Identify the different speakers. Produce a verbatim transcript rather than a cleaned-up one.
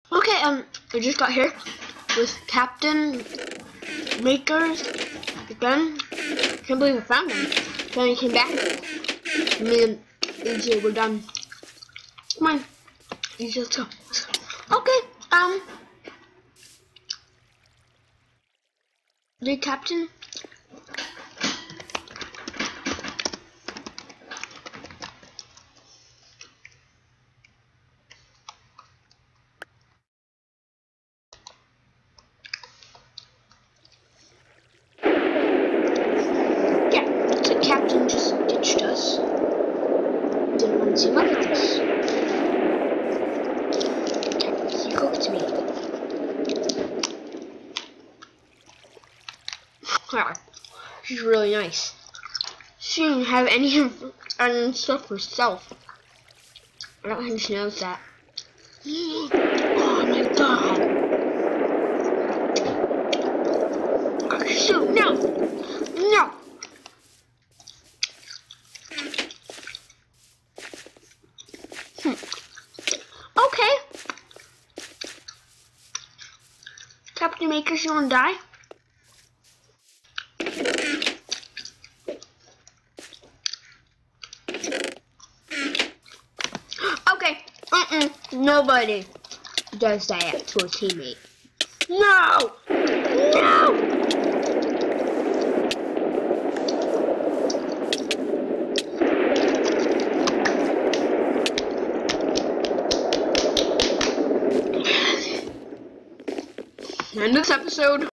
Speaker 1: Okay, um, I just got here with Captain Makers again. Can't believe I found him. Then he came back. Me and A J were done. Come on, A J, let's go. Let's go. Okay, um, the Captain. Captain just ditched us. Didn't want to team up with us. He cooked me. Wow, she's really nice. She didn't have any of her stuff herself. I don't think she knows that. Oh my god. Oh, shoot, no! No! Okay. Captain Makers, you wanna die? Okay. Mm-mm. Nobody does that to a teammate. No! No! End of this episode.